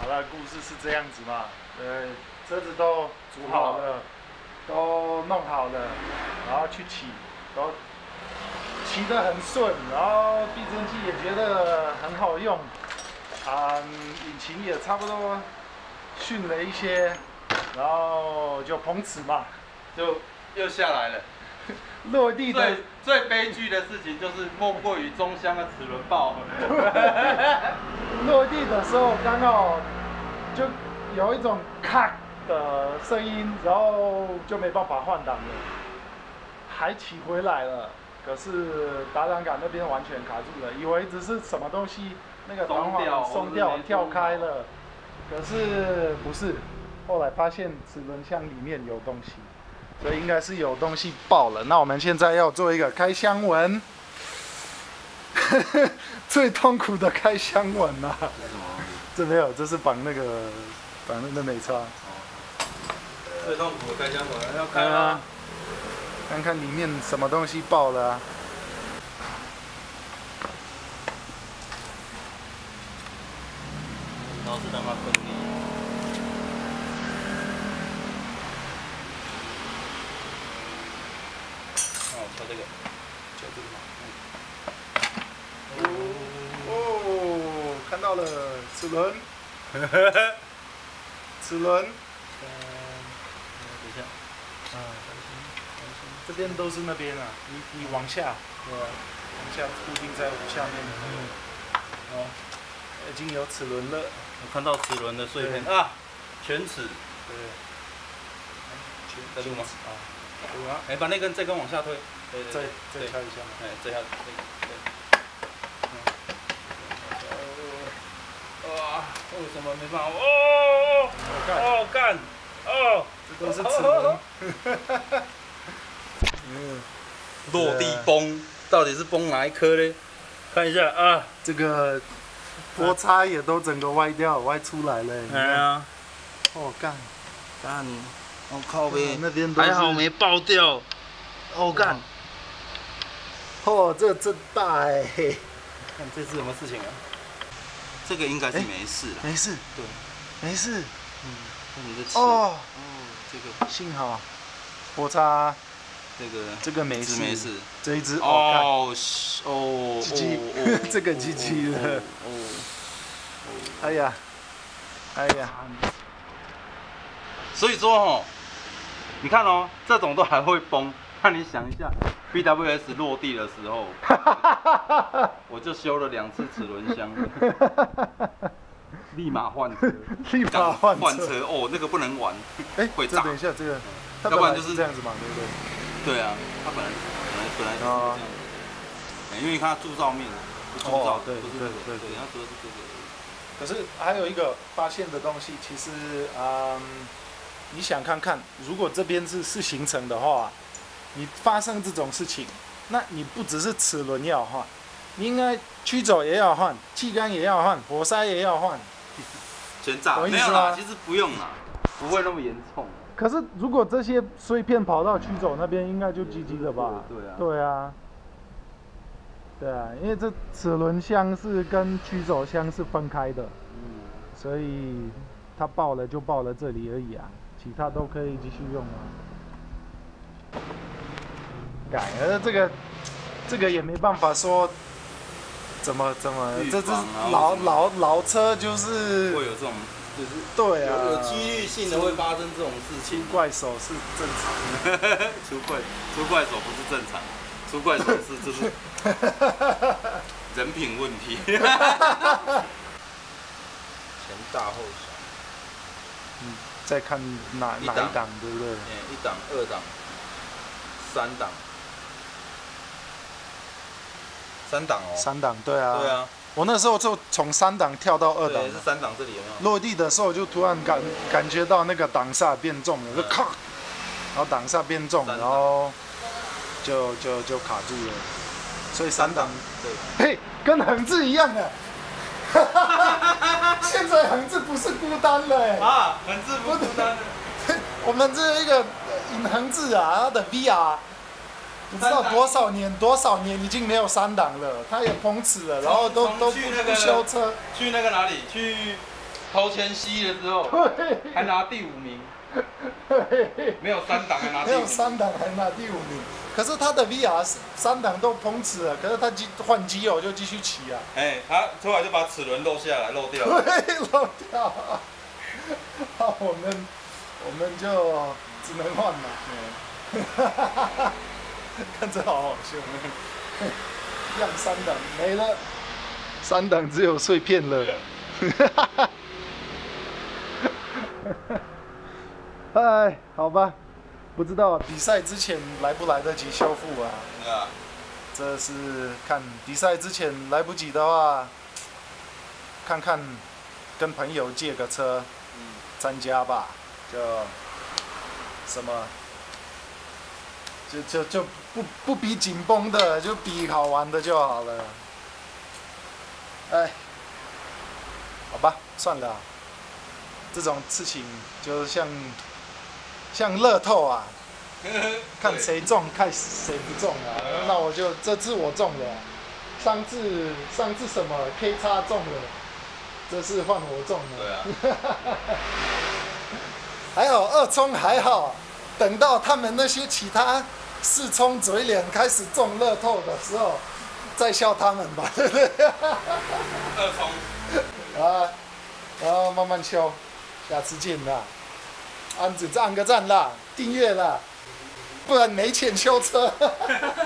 的故事是这样子嘛，车子都煮好了，都弄好了，然后去骑，都骑得很顺，然后避震器也觉得很好用，引擎也差不多训了一些，然后就碰瓷嘛， 就又下来了。 落地的最悲剧的事情就是莫过于中箱的齿轮爆。 落地的时候刚好就有一种咔的声音，然后就没办法换挡了，还骑回来了，可是打挡杆那边完全卡住了，以为只是什么东西那个弹簧松掉跳开了，可是不是，后来发现齿轮箱里面有东西。所以应该是有东西爆了。那我们现在要做一个开箱文，最痛苦的开箱文啊！这没有，这是绑那没差。 最痛苦的开箱文要开吗？ 看看里面什么东西爆了啊！ 都是让它分离。敲这个，敲这个嘛。 哦，看到了齿轮，齿轮。 等一下。 这边都是那边啊，你往下，对啊，往下固定在下面。哦，已经有齿轮了。 我看到齿轮的碎片啊，全齿。 对。 在录吗？ 啊。有啊。 把那根这根往下推。对， 再敲一下。 这下哇，为什么没办法？哦，干，哦， 这都是齿轮。 落地崩，到底是崩哪一颗呢？看一下啊， 这个波叉也都整个歪掉，歪出来了。 哎呀， 哦干， 我靠呗， 那边还好没爆掉。哦干。 哦，这大哎！ 看这次有没有事情啊？这个应该是没事了。 没事。 对， 没事。 那你的哦， 这个幸好波叉这个没事。这一只这个机器了。哎呀。 所以说你看这种都还会崩。那你想一下 ，BWS 落地的时候，我就修了2次齿轮箱，立马换车，换车哦，那个不能玩，会炸。 等一下这个， 要不然就是这样子嘛，对不对？ 对啊，它本来就是这样子，因为它铸造面不铸造，不是这个，对，它主要是这个。 可是还有一个发现的东西，其实你想看看，如果这边是行程的话。你发生这种事情，那你不只是齿轮要换，你应该曲轴也要换，气缸也要换，活塞也要换， 全炸。没有啦，其实不用啦，不会那么严重。 可是如果这些碎片跑到曲轴那边，应该就 GG 了吧？对啊，因为这齿轮箱是跟曲轴箱是分开的，所以它爆了就爆了这里而已啊，其他都可以继续用啊。这个也没办法说怎么，这是老车就是会有这种，就是对啊， 有几率性的会发生这种事情。 出怪手是正常， 出怪手不是正常，出怪手就是人品问题。前大后小。 再看哪一档，对不对 ？1档、2档、3档。3档哦 ，3档，对啊， 对啊， 我那时候就从3档跳到2档， 对，是3档这里有没有？ 落地的时候就突然感觉到那个档刹变重了，就咔，然后档刹变重，然后就卡住了，所以3档，对，嘿，跟横置一样的，现在横置不是孤单了啊，横置不孤单了， 我们这一个横置啊，它的 VR。不知道多少年已经没有3档了，它也碰瓷了，然后都不修车。 去那个哪里？去头前吸的时候， 对， 还拿第5名， 对， 没有3档还拿第5名。 没有3档还拿第5名。可是他的 VR 3档都碰瓷了，可是他换机油就继续骑啊。 哎，他出来就把齿轮漏下来，漏掉了。 对，漏掉了。好，我们就只能换了。看这好好笑。样3档没了，3档只有碎片了。哎，好吧，不知道比赛之前来不来得及修复啊？ 啊， 这是看比赛之前来不及的话，看看跟朋友借个车，参加吧。就什么，就不比紧绷的，就比好玩的就好了。哎，好吧，算了，这种事情就像乐透啊，看谁中，看谁不中啊。那我就这次我中了，上次什么 K 叉中了，这次换我中了。 对啊。 还好2冲还好，等到他们那些其他4冲嘴脸开始中乐透的时候，再笑他们吧，对不对 ？2冲。 啊，然后慢慢修，下次见啦。按个赞啦，订阅啦，不然没钱修车。